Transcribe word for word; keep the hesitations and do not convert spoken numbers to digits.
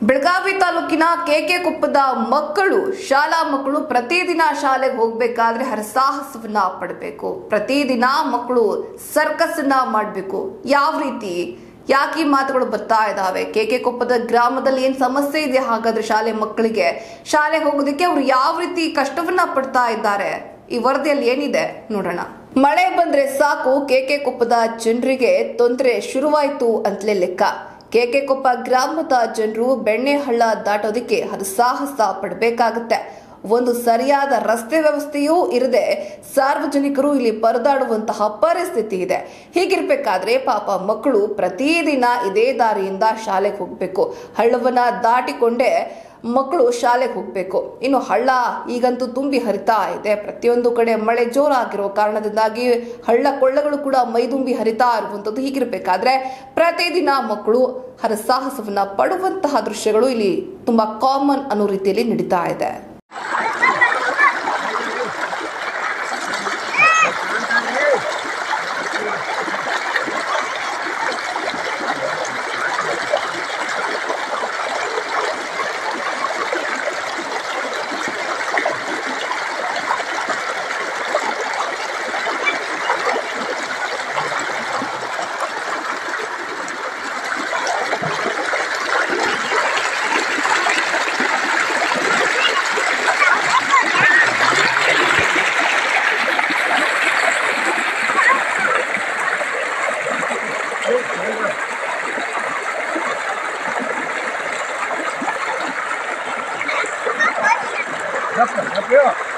ಬೆಳಗಾವಿ ತಾಲೂಕಿನ ಕೆಕೆಕೊಪ್ಪದ ಮಕ್ಕಳು ಶಾಲಾ ಮಕ್ಕಳು ಪ್ರತಿದಿನ ಶಾಲೆಗೆ ಹೋಗಬೇಕಾದ್ರೆ ಹರಸಾಹಸವನ್ನ ಪಡಬೇಕು. ಪ್ರತಿದಿನ ಮಕ್ಕಳು ಸರ್ಕಸ್ ಅನ್ನ ಮಾಡಬೇಕು. ಯಾವ ರೀತಿ ಯಾಕೆ ಈ ಮಾತುಗಳು ಬರ್ತಾ ಇದ್ದಾವೆ? ಕೆಕೆಕೊಪ್ಪದ ಗ್ರಾಮದಲ್ಲಿ ಏನ್ ಸಮಸ್ಯೆ ಇದೆ? ಹಾಗಾದ್ರೆ ಶಾಲೆ ಮಕ್ಕಳಿಗೆ ಶಾಲೆ ಹೋಗೋದಕ್ಕೆ ಅವರು ಯಾವ ರೀತಿ ಕಷ್ಟವನ್ನ ಪಡ್ತಾ ಇದ್ದಾರೆ? ಈ ವರದಿಯಲ್ಲಿ ಏನಿದೆ ನೋಡೋಣ. ಮಳೆ ಬಂದ್ರೆ ಸಾಕು ಕೆಕೆಕೊಪ್ಪದ ಜನರಿಗೆ ತೊಂದರೆ ಶುರುವಾಯ್ತು ಅಂತಲೇ ಲೆಕ್ಕ. ಕೆಕೆಕೊಪ್ಪ ಗ್ರಾಮದ ಜನರು ಬೆಣ್ಣೆಹಳ್ಳ ದಾಟೋದಕ್ಕೆ ಹರಸಾಹಸ ಪಡಬೇಕಾಗುತ್ತೆ. ಒಂದು ಸರಿಯಾದ ರಸ್ತೆ ವ್ಯವಸ್ಥೆಯೂ ಇರದೆ ಸಾರ್ವಜನಿಕರು ಇಲ್ಲಿ ಪರದಾಡುವಂತಹ ಪರಿಸ್ಥಿತಿ ಇದೆ. ಹೀಗಿರ್ಬೇಕಾದ್ರೆ ಪಾಪ ಮಕ್ಕಳು ಪ್ರತಿದಿನ ಇದೇ ದಾರಿಯಿಂದ ಶಾಲೆಗೆ ಹೋಗ್ಬೇಕು. ಹಳ್ಳವನ್ನ ದಾಟಿಕೊಂಡೇ ಮಕ್ಕಳು ಶಾಲೆಗೆ ಹೋಗ್ಬೇಕು. ಇನ್ನು ಹಳ್ಳ ಈಗಂತೂ ತುಂಬಿ ಹರಿತಾ ಇದೆ. ಪ್ರತಿಯೊಂದು ಕಡೆ ಮಳೆ ಜೋರಾಗಿರೋ ಕಾರಣದಿಂದಾಗಿ ಹಳ್ಳ ಕೊಳ್ಳಗಳು ಕೂಡ ಮೈದುಂಬಿ ಹರಿತಾ ಇರುವಂತದ್ದು. ಹೀಗಿರ್ಬೇಕಾದ್ರೆ ಪ್ರತಿದಿನ ಮಕ್ಕಳು ಹರಸಾಹಸವನ್ನ ಪಡುವಂತಹ ದೃಶ್ಯಗಳು ಇಲ್ಲಿ ತುಂಬಾ ಕಾಮನ್ ಅನ್ನೋ ರೀತಿಯಲ್ಲಿ ನಡೀತಾ ಇದೆ. Up here.